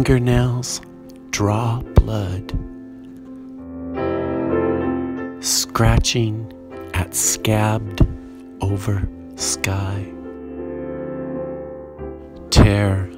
Fingernails draw blood, scratching at scabbed over sky. Tear